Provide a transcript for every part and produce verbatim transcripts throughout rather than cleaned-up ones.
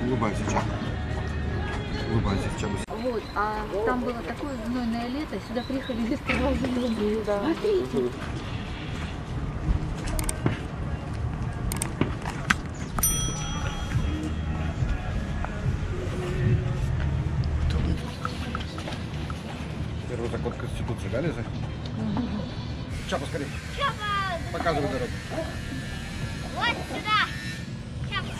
Улыбайся, Чаба. Улыбайся, Чаба. Вот, а там было такое знойное лето, сюда приехали без провожания. Да. Смотрите. Первый закон Конституции, да, Лиза? Угу. Чаба, скорее. Чаба! Показывай дорогу. Вот сюда! Чаба!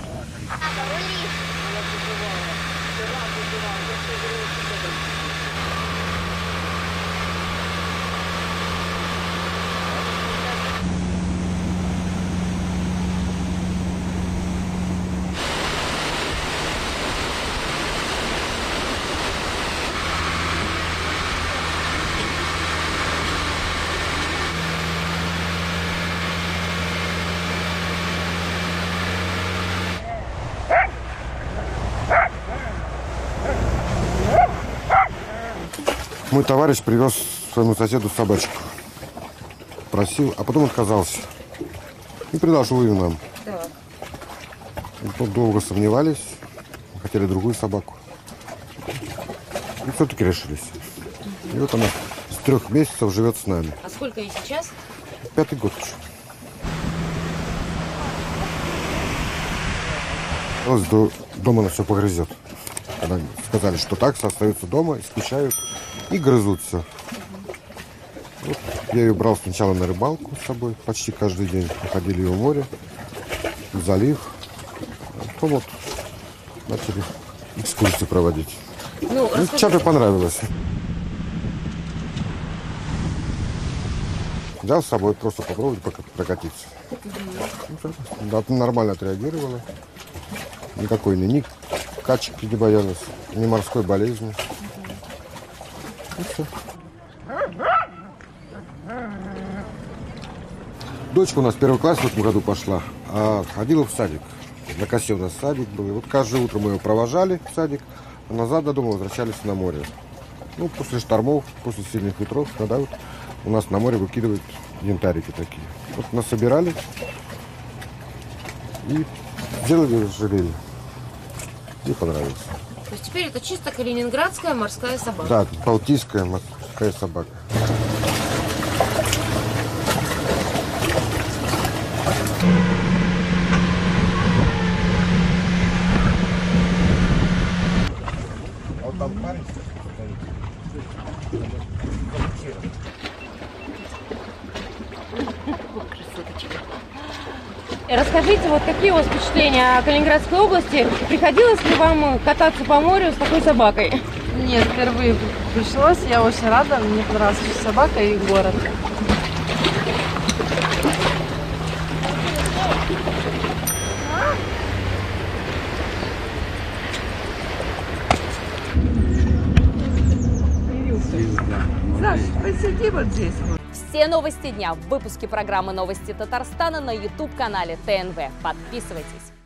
Мой товарищ привез своему соседу собачку. Просил, а потом отказался. И предложил ее нам. Да. И тут долго сомневались. Хотели другую собаку. И все-таки решились. И вот она с трех месяцев живет с нами. А сколько ей сейчас? Пятый год уже. Вот до дома она все погрызет. Когда сказали, что таксы остаются дома, скучают и грызут все. Вот я ее брал сначала на рыбалку с собой почти каждый день. Ходили ее в море, в залив. А потом вот начали экскурсии проводить. Ну, ну Чапе понравилось. Взял с собой просто попробовать прокатиться. Да, нормально отреагировала. Никакой ни, ни качек не боялась, ни морской болезни. И все. Дочка у нас в первый класс в этом году пошла, а ходила в садик. На косе у нас садик был. И вот каждое утро мы ее провожали в садик, а назад до дома возвращались на море. Ну, после штормов, после сильных ветров, когда вот у нас на море выкидывают янтарики такие. Вот нас собирали и сделали ожерелье. Мне понравилось. То есть теперь это чисто калининградская морская собака. Да, балтийская морская собака. А вот там парень Расскажите, вот какие у вас впечатления о Калининградской области? Приходилось ли вам кататься по морю с такой собакой? Нет, впервые пришлось. Я очень рада. Мне понравилась собака и город. Саш, посиди вот здесь. Все новости дня в выпуске программы «Новости Татарстана» на ютуб-канале ТНВ. Подписывайтесь.